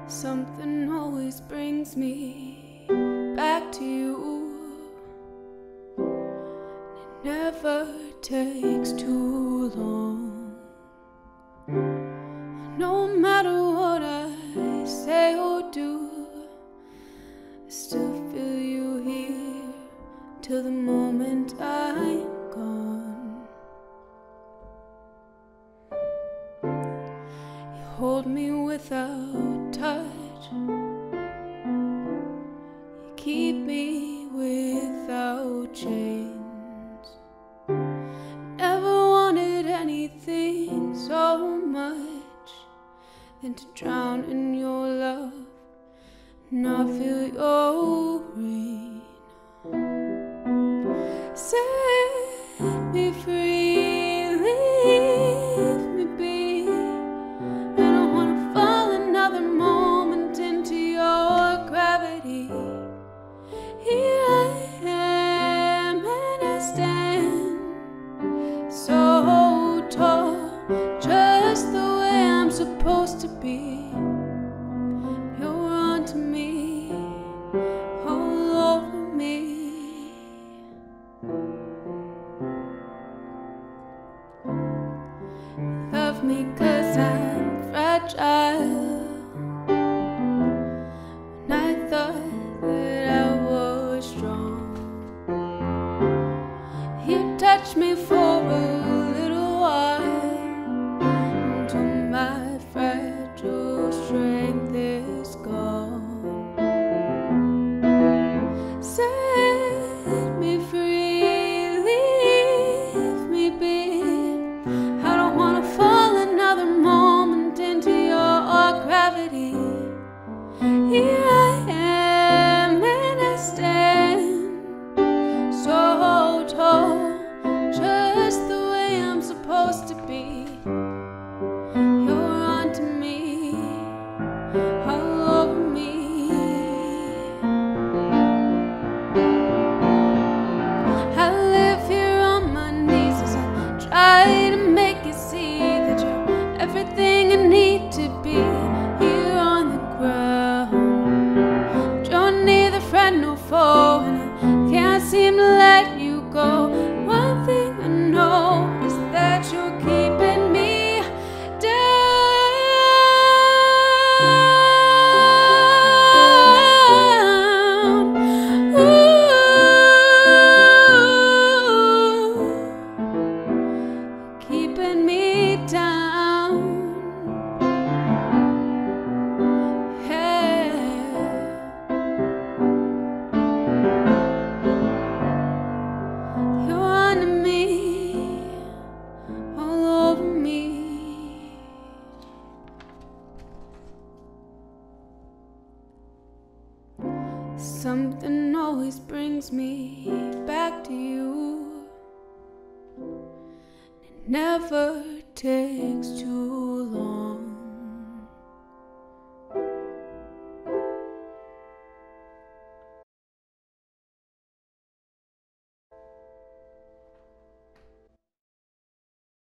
Something always brings me back to you. It never takes too long. No matter what I say or do, I still feel you here till the moment I'm gone. You hold me without touch, you keep me without chains. Never wanted anything so much than to drown in your love, not feel your rain. Set me free, leave me be. I don't wanna fall another moment into your gravity. Here I am and I stand so tall, just the way I'm supposed to be. You're onto me, all over me. Love me 'cause I'm fragile. When I thought that I was strong, you touched me for a little while until my fragile strength is gone. Set me free, leave me be. I don't wanna fall another moment into your gravity. Here I am and I stand so tall, just the way I'm supposed to be. You're onto me, all over me. I live here on my knees as I try to make you see that you're everything I need to be. Here on the ground, you're neither friend nor foe, and I can't seem to let you go. One thing I know is that you're keeping me down. Ooh, keeping me down. Yeah. You're onto me, all over me. Something always brings me back to you. It never takes too long.